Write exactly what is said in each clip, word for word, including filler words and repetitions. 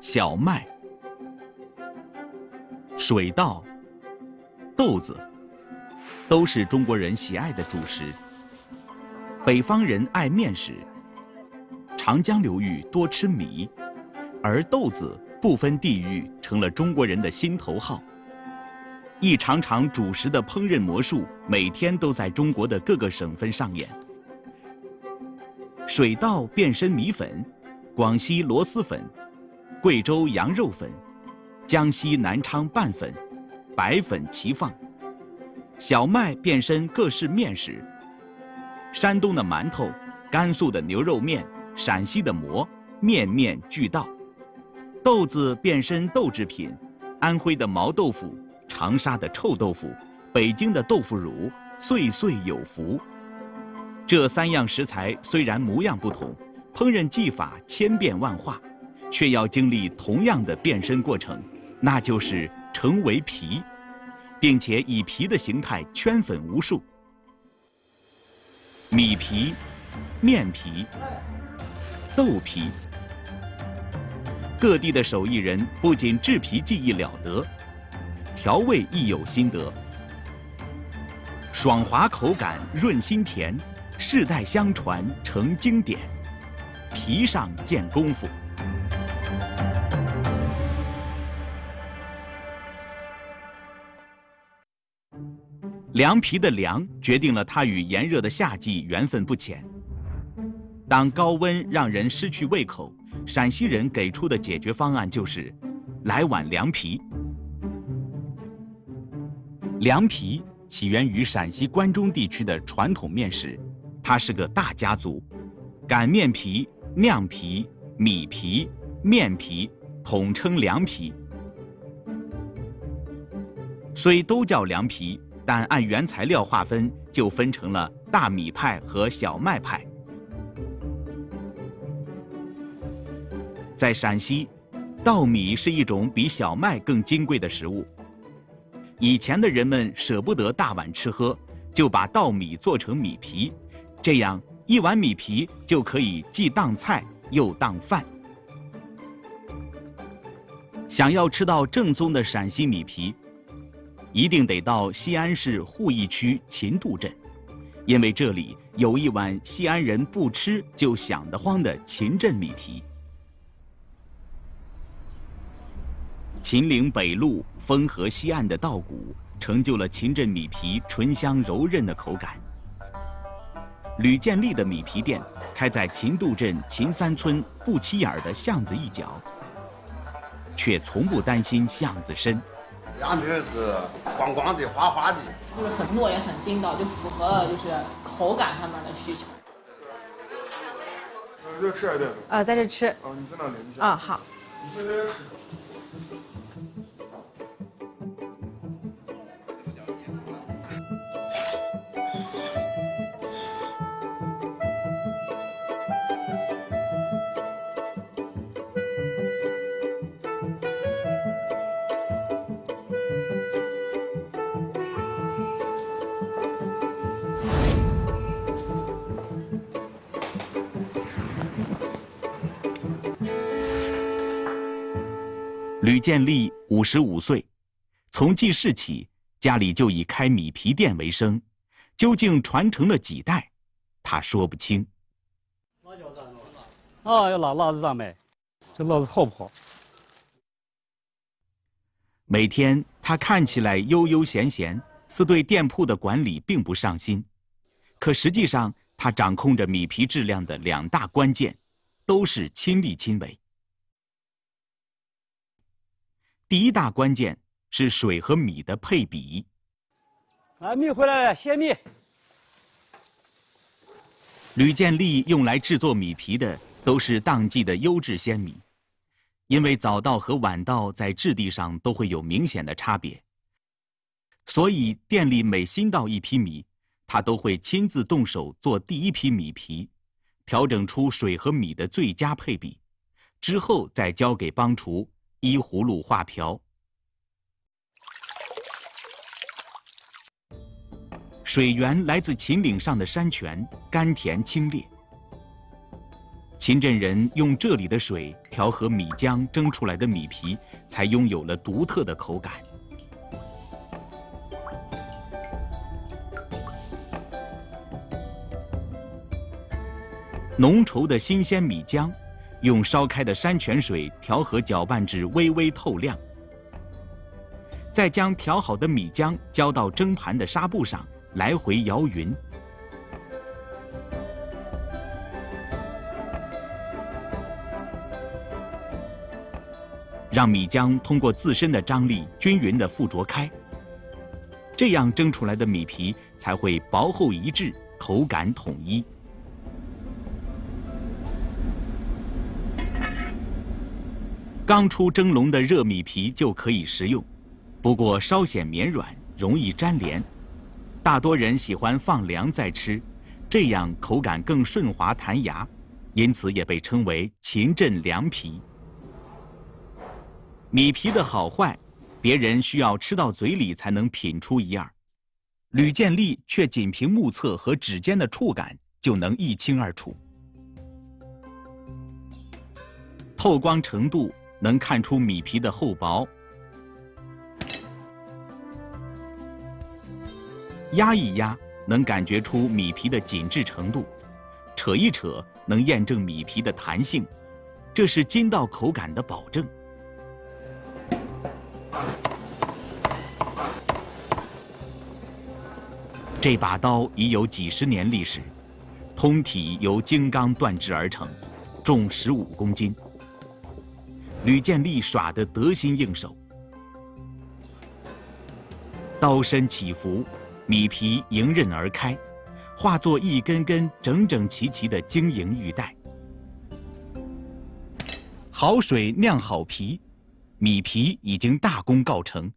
小麦、水稻、豆子，都是中国人喜爱的主食。北方人爱面食，长江流域多吃米，而豆子不分地域成了中国人的心头好。一场场主食的烹饪魔术，每天都在中国的各个省份上演。水稻变身米粉，广西螺蛳粉，贵州羊肉粉，江西南昌拌粉，白粉齐放。小麦变身各式面食，山东的馒头，甘肃的牛肉面，陕西的馍，面面俱到。豆子变身豆制品，安徽的毛豆腐，长沙的臭豆腐，北京的豆腐乳，岁岁有福。这三样食材虽然模样不同，烹饪技法千变万化，却要经历同样的变身过程，那就是成为皮，并且以皮的形态圈粉无数。米皮、面皮、豆皮，各地的手艺人不仅制皮技艺了得，调味亦有心得，爽滑口感，润心甜，世代相传成经典，皮上见功夫。凉皮的凉决定了它与炎热的夏季缘分不浅。当高温让人失去胃口，陕西人给出的解决方案就是来碗凉皮。凉皮起源于陕西关中地区的传统面食，它是个大家族，擀面皮、酿皮、米皮、面皮统称凉皮。虽都叫凉皮，但按原材料划分就分成了大米派和小麦派。在陕西，稻米是一种比小麦更金贵的食物。以前的人们舍不得大碗吃喝，就把稻米做成米皮，这样一碗米皮就可以既当菜又当饭。想要吃到正宗的陕西米皮，一定得到西安市鄠邑区秦渡镇，因为这里有一碗西安人不吃就想得慌的秦镇米皮。秦岭北麓沣河西岸的稻谷，成就了秦镇米皮醇香柔韧的口感。吕建立的米皮店开在秦渡镇秦三村不起眼的巷子一角，却从不担心巷子深。 凉皮是光光的、滑滑的， 就是很糯也很筋道，就符合了就是口感上面的需求。 呃，这吃还带走？ 啊，在这吃。 哦，你在那领一下。 啊，好。 你在这吃。 吕建立五十五岁，从记事起，家里就以开米皮店为生，究竟传承了几代，他说不清。 啊，要拿辣子咋卖？这辣子好不好？ 每天他看起来悠悠闲闲，似对店铺的管理并不上心，可实际上他掌控着米皮质量的两大关键，都是亲力亲为。第一大关键是水和米的配比。 啊，米回来了，鲜米。 吕建立用来制作米皮的都是当季的优质鲜米，因为早稻和晚稻在质地上都会有明显的差别，所以店里每新到一批米，他都会亲自动手做第一批米皮，调整出水和米的最佳配比，之后再交给帮厨依葫芦画瓢。水源来自秦岭上的山泉，甘甜清冽。 秦镇人用这里的水调和米浆蒸出来的米皮，才拥有了独特的口感。浓稠的新鲜米浆，用烧开的山泉水调和搅拌至微微透亮，再将调好的米浆浇到蒸盘的纱布上，来回摇匀。让米浆通过自身的张力均匀地附着开，这样蒸出来的米皮才会薄厚一致，口感统一。刚出蒸笼的热米皮就可以食用，不过稍显绵软，容易粘连。大多人喜欢放凉再吃，这样口感更顺滑弹牙，因此也被称为秦镇凉皮。米皮的好坏，别人需要吃到嘴里才能品出一二，吕建立却仅凭目测和指尖的触感就能一清二楚。透光程度能看出米皮的厚薄，压一压能感觉出米皮的紧致程度，扯一扯能验证米皮的弹性，这是筋道口感的保证。这把刀已有几十年历史，通体由精钢锻制而成，重十五公斤。吕建立耍得得心应手，刀身起伏，米皮迎刃而开，化作一根根整整齐齐的晶莹玉带。好水酿好皮，米皮已经大功告成。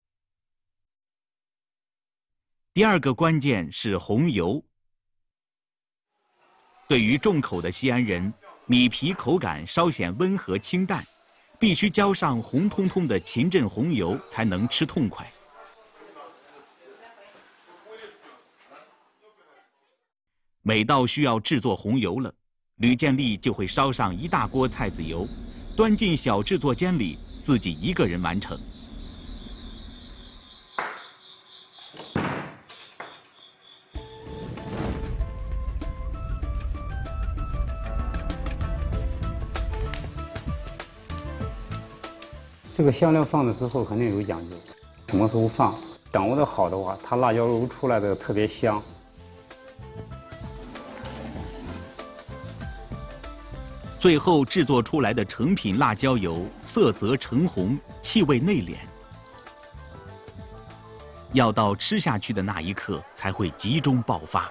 第二个关键是红油。对于重口的西安人，米皮口感稍显温和清淡，必须浇上红彤彤的秦镇红油才能吃痛快。每到需要制作红油了，吕建立就会烧上一大锅菜籽油，端进小制作间里，自己一个人完成。 这个香料放的时候肯定有讲究，什么时候放，掌握的好的话，它辣椒油出来的特别香。 最后制作出来的成品辣椒油色泽橙红，气味内敛，要到吃下去的那一刻才会集中爆发。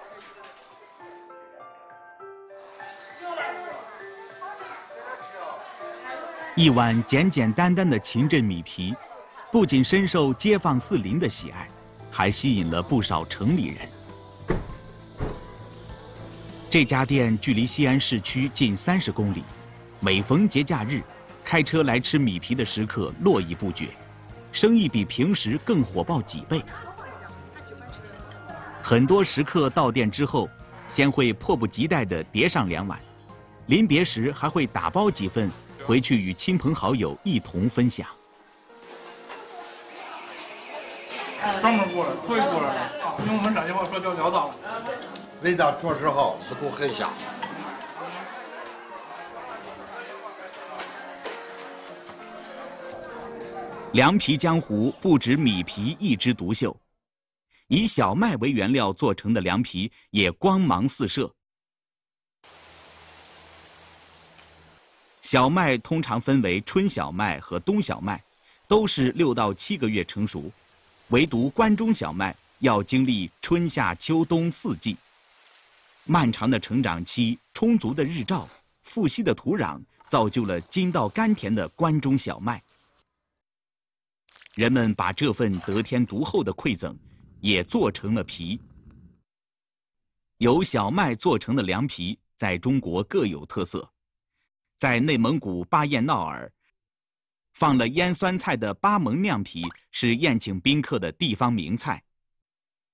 一碗简简单单的秦镇米皮，不仅深受街坊四邻的喜爱，还吸引了不少城里人。这家店距离西安市区近三十公里，每逢节假日，开车来吃米皮的食客络绎不绝，生意比平时更火爆几倍。很多食客到店之后，先会迫不及待地叠上两碗，临别时还会打包几份回去与亲朋好友一同分享。 专门过来特意过来的啊，用我们陕西话说叫潦倒。 味道着实好，食谱很香。 凉皮江湖不止米皮一枝独秀，以小麦为原料做成的凉皮也光芒四射。小麦通常分为春小麦和冬小麦，都是六到七个月成熟，唯独关中小麦要经历春夏秋冬四季。漫长的成长期、充足的日照、富硒的土壤，造就了筋道甘甜的关中小麦。人们把这份得天独厚的馈赠，也做成了皮。由小麦做成的凉皮，在中国各有特色。在内蒙古巴彦淖尔，放了腌酸菜的巴蒙酿皮是宴请宾客的地方名菜。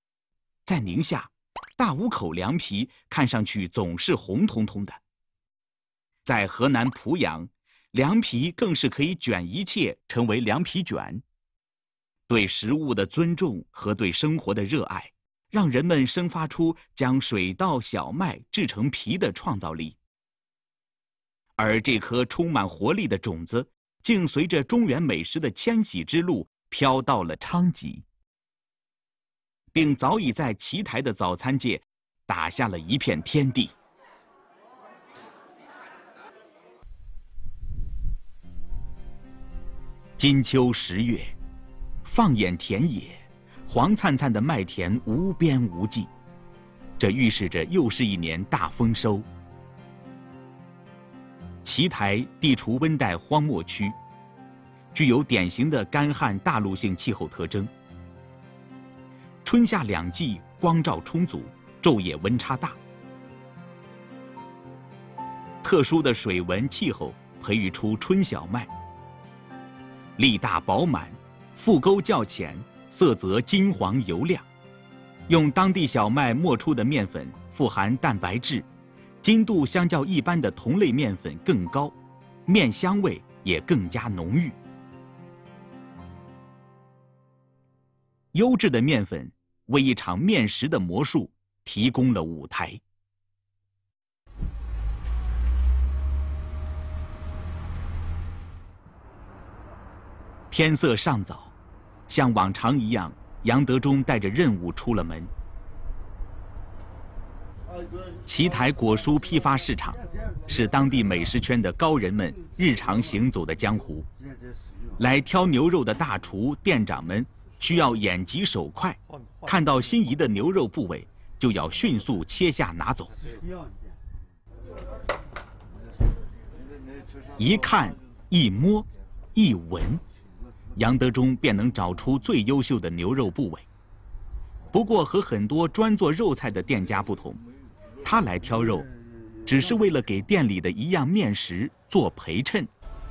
在宁夏，大五口凉皮看上去总是红彤彤的， 在河南濮阳，凉皮更是可以卷一切，成为凉皮卷。对食物的尊重和对生活的热爱，让人们生发出将水稻、小麦制成皮的创造力。而这颗充满活力的种子，竟随着中原美食的迁徙之路飘到了昌吉，并早已在奇台的早餐界打下了一片天地。金秋十月，放眼田野，黄灿灿的麦田无边无际，这预示着又是一年大丰收。奇台地处温带荒漠区，具有典型的干旱大陆性气候特征。春夏两季光照充足，昼夜温差大。特殊的水文气候培育出春小麦，粒大饱满，腹沟较浅，色泽金黄油亮。用当地小麦磨出的面粉富含蛋白质，筋度相较一般的同类面粉更高，面香味也更加浓郁。优质的面粉为一场面食的魔术提供了舞台。天色尚早，像往常一样，杨德忠带着任务出了门。奇台果蔬批发市场是当地美食圈的高人们日常行走的江湖。来挑牛肉的大厨、店长们需要眼疾手快，看到心仪的牛肉部位，就要迅速切下拿走。一看、一摸、一闻，杨德忠便能找出最优秀的牛肉部位。不过和很多专做肉菜的店家不同，他来挑肉，只是为了给店里的一样面食做陪衬。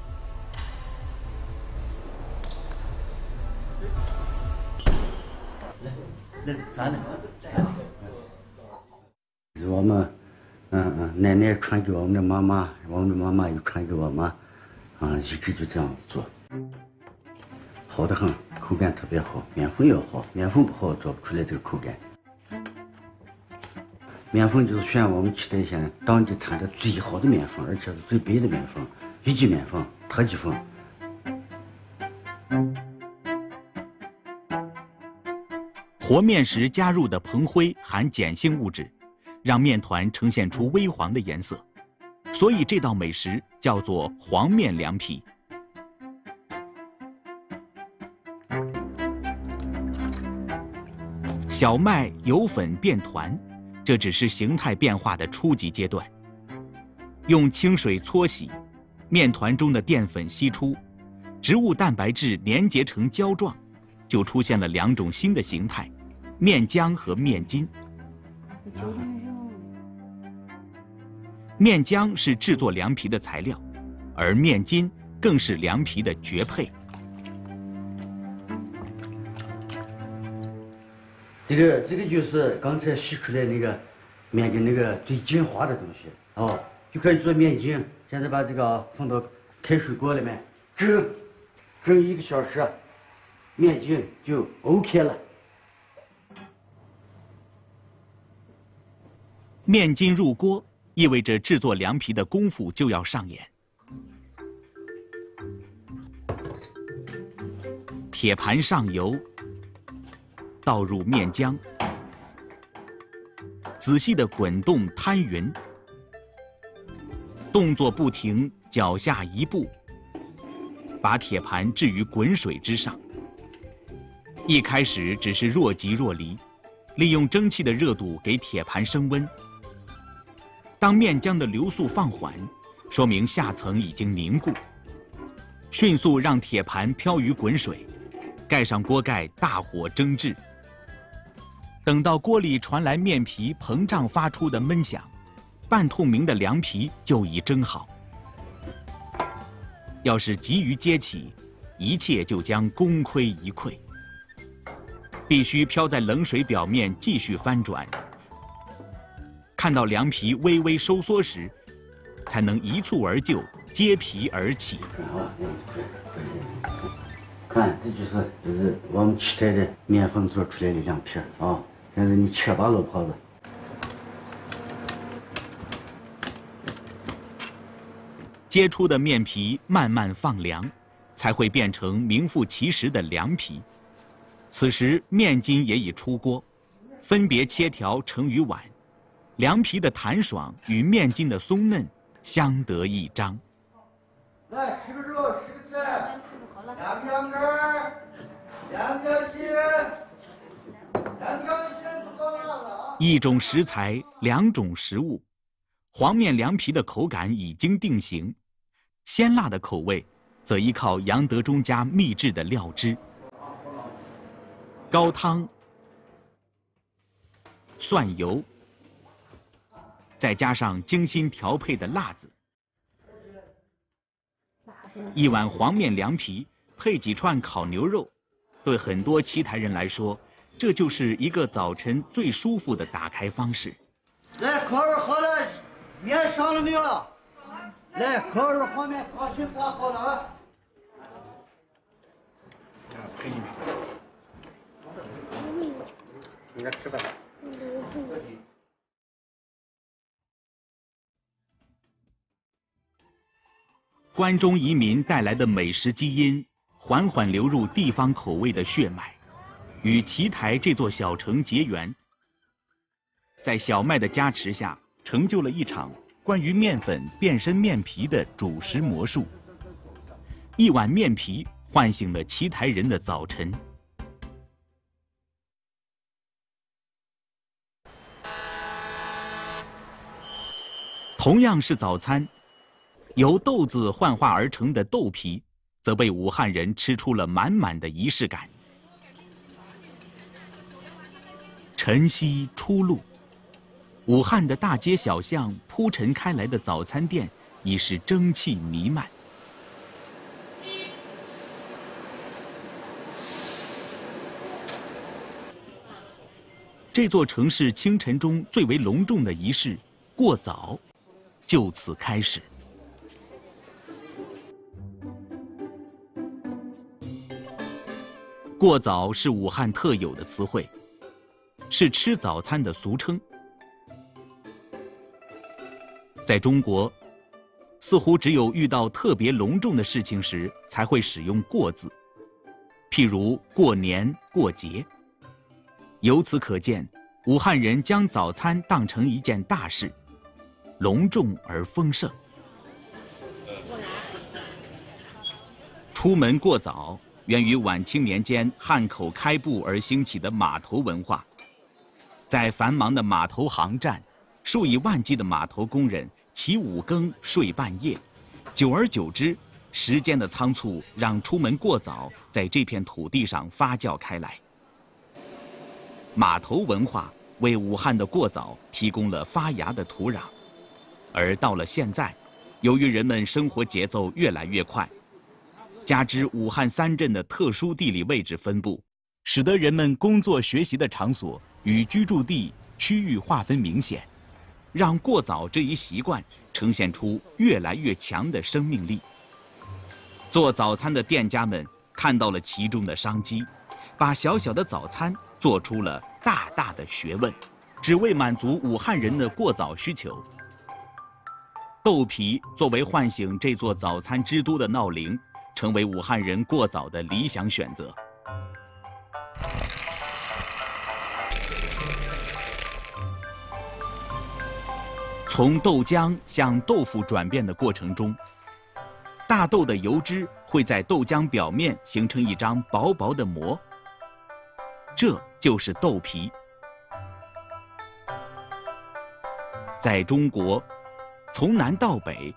我们，嗯嗯，奶奶传给我们的妈妈，我们的妈妈又传给我妈，啊，一直就这样做，好得很，口感特别好，面粉要好，面粉不好做不出来这个口感。面粉就是选我们奇台县当地产的最好的面粉，而且是最白的面粉，有机面粉、特级粉。 和面时加入的硼灰含碱性物质，让面团呈现出微黄的颜色，所以这道美食叫做黄面凉皮。小麦由粉变团，这只是形态变化的初级阶段。用清水搓洗，面团中的淀粉析出，植物蛋白质粘结成胶状，就出现了两种新的形态：面浆和面筋。面浆是制作凉皮的材料，而面筋更是凉皮的绝配。 这个这个就是刚才洗出来那个面筋那个最精华的东西哦，就可以做面筋。现在把这个放到开水锅里面蒸，蒸一个小时，面筋就 OK 了。 面筋入锅，意味着制作凉皮的功夫就要上演。铁盘上油，倒入面浆，仔细地滚动摊匀，动作不停，脚下一步，把铁盘置于滚水之上。一开始只是若即若离，利用蒸汽的热度给铁盘升温。当面浆的流速放缓，说明下层已经凝固。迅速让铁盘漂于滚水，盖上锅盖，大火蒸制。等到锅里传来面皮膨胀发出的闷响，半透明的凉皮就已蒸好。要是急于接起，一切就将功亏一篑。必须飘在冷水表面继续翻转。看到凉皮微微收缩时， 才能一蹴而就，揭皮而起。 看，这就是就是我们七台的面粉做出来的凉皮啊！但是你切吧，老婆子。 揭出的面皮慢慢放凉，才会变成名副其实的凉皮。此时面筋也已出锅，分别切条盛于碗。凉皮的弹爽与面筋的松嫩相得益彰。 来，十个肉，十个菜，两个羊肝，两条心，两条心不放辣的啊！ 一种食材，两种食物，黄面凉皮的口感已经定型，鲜辣的口味则依靠杨德忠家秘制的料汁。高汤、蒜油，再加上精心调配的辣子，一碗黄面凉皮配几串烤牛肉，对很多七台人来说，这就是一个早晨最舒服的打开方式。 来，烤肉好了，面上了没有？来，烤肉黄面烤心炸好了啊！ 陪你们。应该吃饭。 关中移民带来的美食基因，缓缓流入地方口味的血脉，与奇台这座小城结缘。在小麦的加持下，成就了一场关于面粉变身面皮的主食魔术。一碗面皮唤醒了奇台人的早晨。同样是早餐，由豆子幻化而成的豆皮，则被武汉人吃出了满满的仪式感。晨曦初露，武汉的大街小巷铺陈开来的早餐店已是蒸汽弥漫。这座城市清晨中最为隆重的仪式——过早，就此开始。过早是武汉特有的词汇，是吃早餐的俗称。在中国，似乎只有遇到特别隆重的事情时才会使用“过”字，譬如过年、过节。由此可见，武汉人将早餐当成一件大事，隆重而丰盛。出门过早源于晚清年间汉口开埠而兴起的码头文化。在繁忙的码头航站，数以万计的码头工人起五更睡半夜，久而久之，时间的仓促让出门过早在这片土地上发酵开来。码头文化为武汉的过早提供了发芽的土壤，而到了现在，由于人们生活节奏越来越快，加之武汉三镇的特殊地理位置分布，使得人们工作学习的场所与居住地区域划分明显，让过早这一习惯呈现出越来越强的生命力。做早餐的店家们看到了其中的商机，把小小的早餐做出了大大的学问，只为满足武汉人的过早需求。豆皮作为唤醒这座早餐之都的闹铃，成为武汉人过早的理想选择。从豆浆向豆腐转变的过程中，大豆的油脂会在豆浆表面形成一张薄薄的膜，这就是豆皮。在中国，从南到北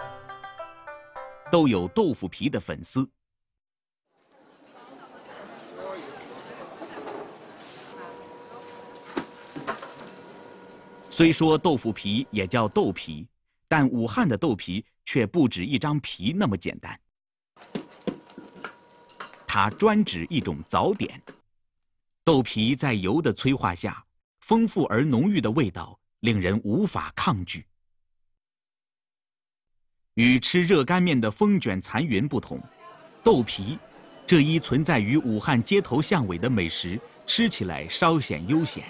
都有豆腐皮的粉丝。虽说豆腐皮也叫豆皮，但武汉的豆皮却不止一张皮那么简单。它专指一种早点。豆皮在油的催化下，丰富而浓郁的味道令人无法抗拒。 与吃热干面的风卷残云不同，豆皮这一存在于武汉街头巷尾的美食，吃起来稍显悠闲。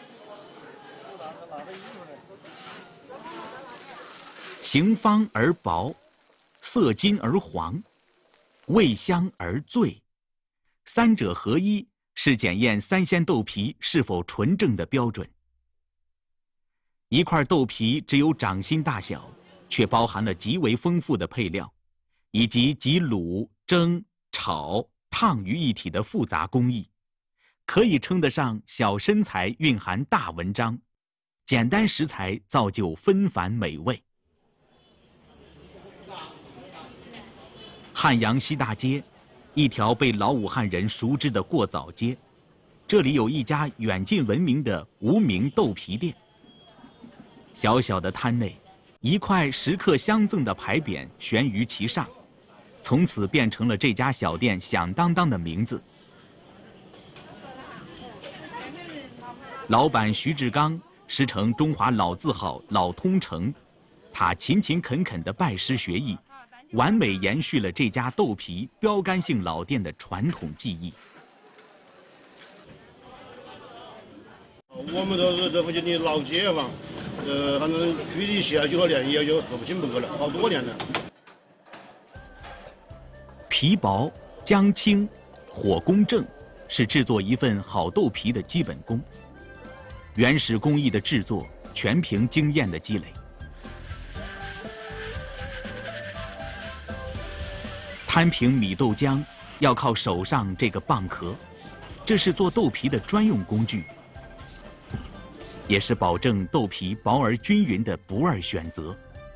形方而薄，色金而黄，味香而醉，三者合一是检验三鲜豆皮是否纯正的标准。一块豆皮只有掌心大小，却包含了极为丰富的配料，以及集卤、蒸、炒、烫于一体的复杂工艺，可以称得上小身材蕴含大文章，简单食材造就纷繁美味。汉阳西大街，一条被老武汉人熟知的过早街，这里有一家远近闻名的无名豆皮店。小小的摊内，一块食客相赠的牌匾悬于其上，从此变成了这家小店响当当的名字。老板徐志刚师承中华老字号老通城，他勤勤恳恳地拜师学艺，完美延续了这家豆皮标杆性老店的传统技艺。 我们都是这附近的老街坊，呃，反正距离下九了年也有说不清不够了，好多年了。 皮薄、浆轻、火功正，是制作一份好豆皮的基本功。原始工艺的制作，全凭经验的积累。摊平米豆浆要靠手上这个蚌壳，这是做豆皮的专用工具，也是保证豆皮薄而均匀的不二选择。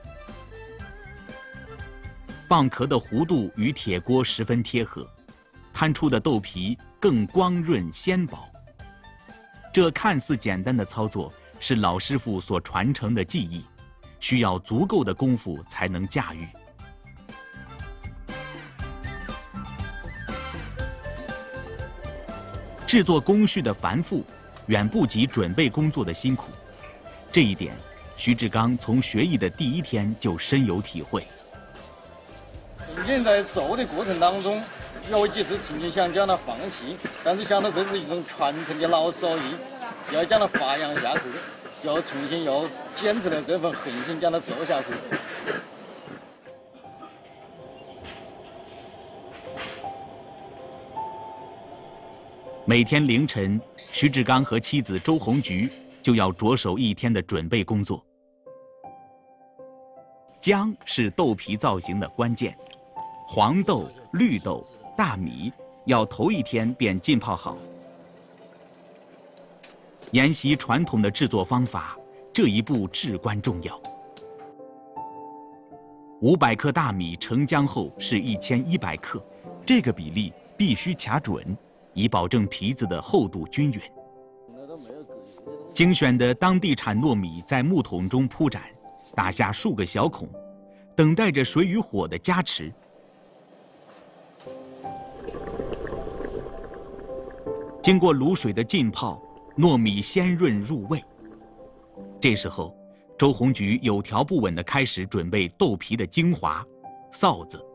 蚌壳的弧度与铁锅十分贴合，摊出的豆皮更光润鲜薄。这看似简单的操作，是老师傅所传承的技艺，需要足够的功夫才能驾驭。制作工序的繁复，远不及准备工作的辛苦。这一点，徐志刚从学艺的第一天就深有体会。 曾经在做的过程当中，有几次曾经想将它放弃，但是想到这是一种传承的老手艺，要将它发扬下去，就要重新要坚持了这份恒心将它做下去。 每天凌晨，徐志刚和妻子周红菊就要着手一天的准备工作。浆是豆皮造型的关键，黄豆、绿豆、大米要头一天便浸泡好。沿袭传统的制作方法，这一步至关重要。五百克大米成浆后是一千一百克，这个比例必须卡准，以保证皮子的厚度均匀。精选的当地产糯米在木桶中铺展，打下数个小孔，等待着水与火的加持。经过卤水的浸泡，糯米鲜润入味。这时候，周红菊有条不紊地开始准备豆皮的精华——臊子。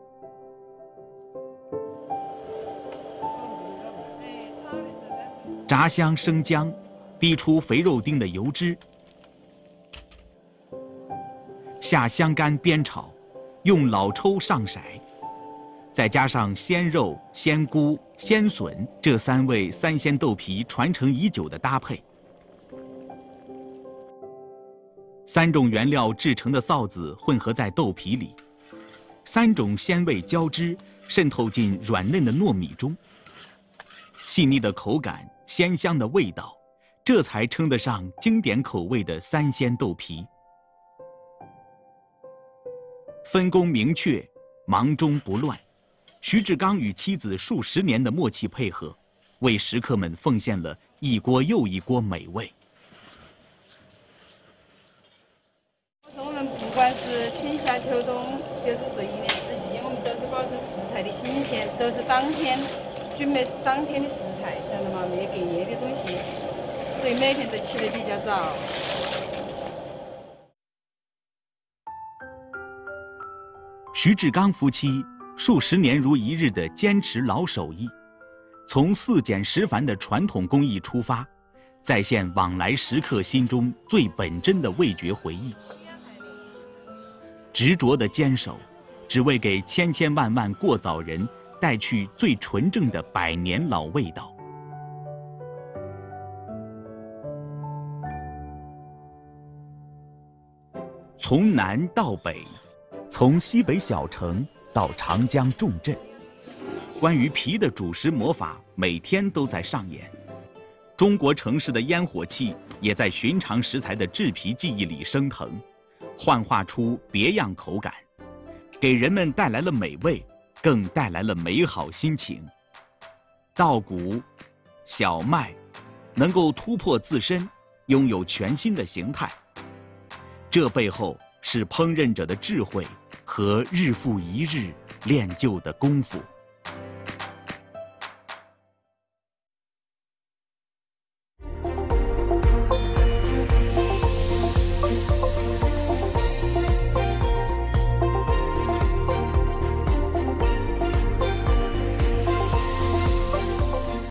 炸香生姜，逼出肥肉丁的油脂，下香干煸炒，用老抽上色，再加上鲜肉、鲜菇、鲜笋这三味三鲜豆皮传承已久的搭配。三种原料制成的臊子混合在豆皮里，三种鲜味交织，渗透进软嫩的糯米中，细腻的口感，鲜香的味道，这才称得上经典口味的三鲜豆皮。分工明确，忙中不乱。徐志刚与妻子数十年的默契配合，为食客们奉献了一锅又一锅美味。 我们不管是春夏秋冬，就是说一年四季，我们都是保证食材的新鲜，都是当天准备当天的食材，晓得吗？没隔夜的东西，所以每天都起得比较早。 徐志刚夫妻数十年如一日地坚持老手艺，从四简十繁的传统工艺出发，再现往来食客心中最本真的味觉回忆。执着的坚守，只为给千千万万过早人带去最纯正的百年老味道。从南到北，从西北小城到长江重镇，关于皮的煮食魔法每天都在上演。中国城市的烟火气也在寻常食材的制皮技艺里升腾，幻化出别样口感，给人们带来了美味，更带来了美好心情。稻谷、小麦能够突破自身，拥有全新的形态，这背后是烹饪者的智慧和日复一日练就的功夫。